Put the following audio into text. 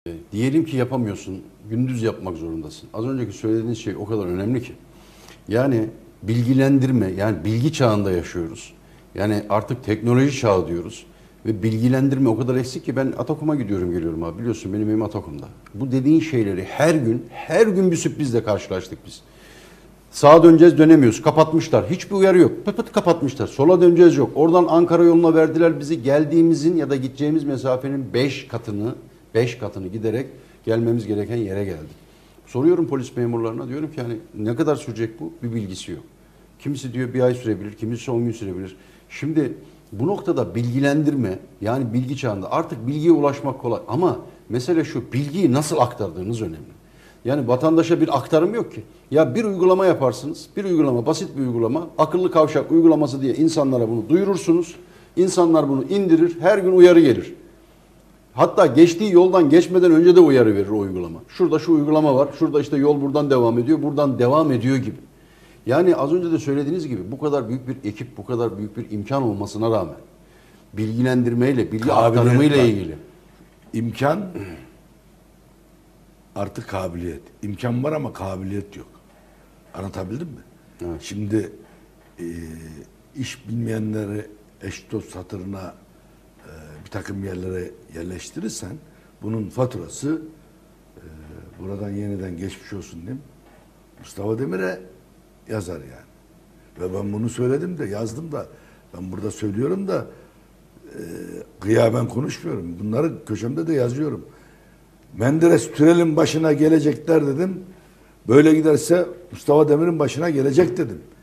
Diyelim ki yapamıyorsun, gündüz yapmak zorundasın. Az önceki söylediğiniz şey o kadar önemli ki. Yani bilgilendirme, yani bilgi çağında yaşıyoruz. Yani artık teknoloji çağı diyoruz. Ve bilgilendirme o kadar eksik ki ben Atakum'a gidiyorum geliyorum abi. Biliyorsun benim evim Atakum'da. Bu dediğin şeyleri her gün bir sürprizle karşılaştık biz. Sağa döneceğiz dönemiyoruz. Kapatmışlar. Hiçbir uyarı yok. Pıt pıt kapatmışlar. Sola döneceğiz yok. Oradan Ankara yoluna verdiler bizi. Geldiğimizin ya da gideceğimiz mesafenin 5 katını giderek gelmemiz gereken yere geldik. Soruyorum polis memurlarına. Diyorum ki hani ne kadar sürecek bu? Bir bilgisi yok. Kimisi diyor bir ay sürebilir. Kimisi 10 gün sürebilir. Şimdi bu noktada bilgilendirme, yani bilgi çağında artık bilgiye ulaşmak kolay. Ama mesele şu, bilgiyi nasıl aktardığınız önemli. Yani vatandaşa bir aktarım yok ki. Ya bir uygulama yaparsınız. Bir uygulama, basit bir uygulama. Akıllı kavşak uygulaması diye insanlara bunu duyurursunuz. İnsanlar bunu indirir. Her gün uyarı gelir. Hatta geçtiği yoldan geçmeden önce de uyarı verir o uygulama. Şurada şu uygulama var. Şurada işte yol buradan devam ediyor. Buradan devam ediyor gibi. Yani az önce de söylediğiniz gibi bu kadar büyük bir ekip, bu kadar büyük bir imkan olmasına rağmen bilgilendirmeyle, bilgi aktarımıyla ilgili. İmkan artı kabiliyet. İmkan var ama kabiliyet yok. Anlatabildim mi? Evet. Şimdi iş bilmeyenleri eş dost satırına bir takım yerlere yerleştirirsen bunun faturası buradan yeniden geçmiş olsun diyeyim. Mustafa Demir'e yazar yani. Ve ben bunu söyledim de yazdım da ben burada söylüyorum da gıyaben konuşmuyorum. Bunları köşemde de yazıyorum. Menderes Türel'in başına gelecekler dedim. Böyle giderse Mustafa Demir'in başına gelecek dedim.